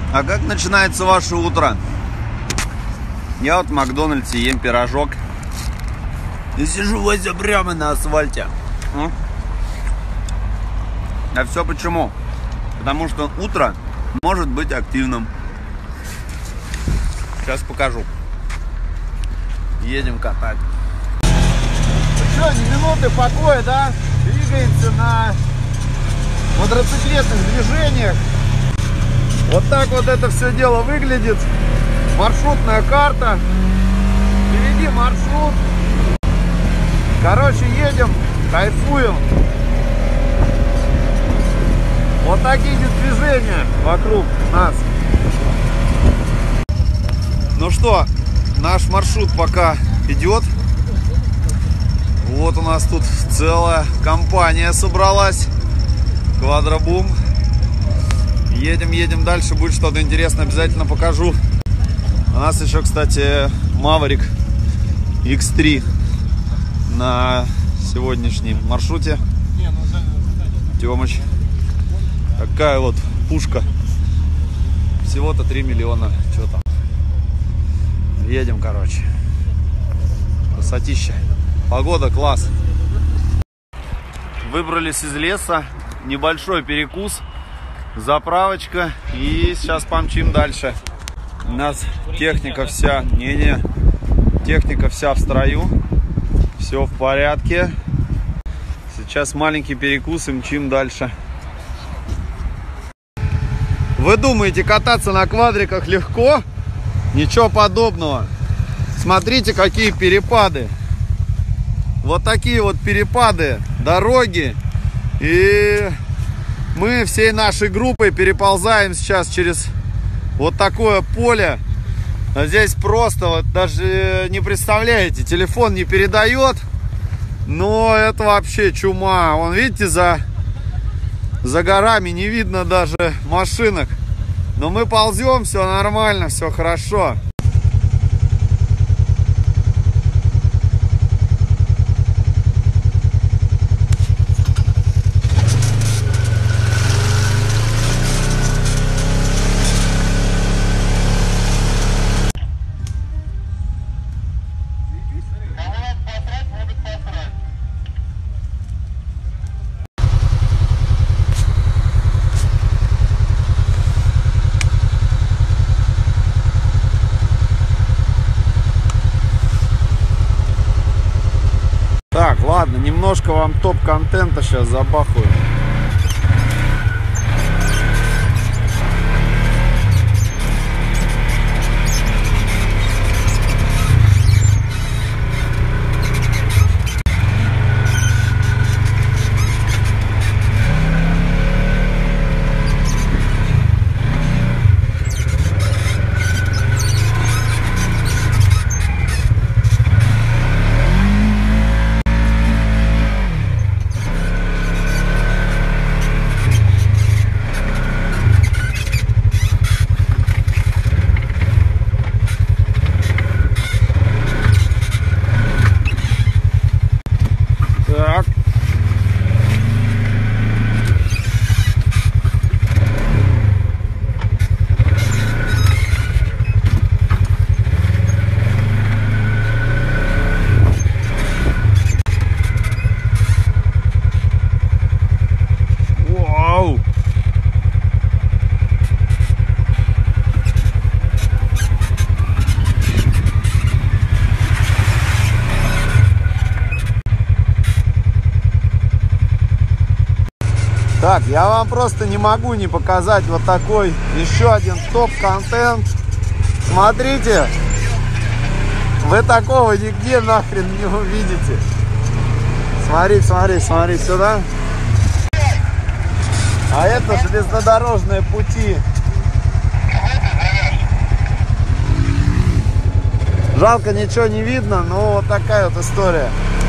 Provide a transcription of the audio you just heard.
А как начинается ваше утро? Я вот в Макдональдсе ем пирожок и сижу возле прямо на асфальте. А все почему? Потому что утро может быть активным. Сейчас покажу. Едем катать. Ну что, ни минуты покоя, да? Двигаемся на квадроциклетных движениях. Вот так вот это все дело выглядит. Маршрутная карта. Впереди маршрут. Короче, едем, кайфуем. Вот такие движения вокруг нас. Ну что, наш маршрут пока идет. Вот у нас тут целая компания собралась. Квадробум. Едем дальше, будет что-то интересное, обязательно покажу. У нас еще, кстати, Maverick X3 на сегодняшнем маршруте. Тёмыч. Такая вот пушка. Всего-то 3 миллиона. Что там? Едем, короче. Красотища. Погода класс. Выбрались из леса. Небольшой перекус. Заправочка. И сейчас помчим дальше. У нас техника вся. Техника вся в строю. Все в порядке. Сейчас маленький перекус и мчим дальше. Вы думаете, кататься на квадриках легко? Ничего подобного. Смотрите, какие перепады. Вот такие вот перепады дороги. И мы всей нашей группой переползаем сейчас через вот такое поле. А здесь просто, вот даже не представляете, телефон не передает. Но это вообще чума. Вон, видите, за горами не видно даже машинок. Но мы ползем, все нормально, все хорошо. Так, ладно, немножко вам топ-контента сейчас забахаю. Так, я вам просто не могу не показать вот такой еще один топ-контент. Смотрите, вы такого нигде нахрен не увидите. Смотри сюда. А это железнодорожные пути. Жалко, ничего не видно, но вот такая вот история.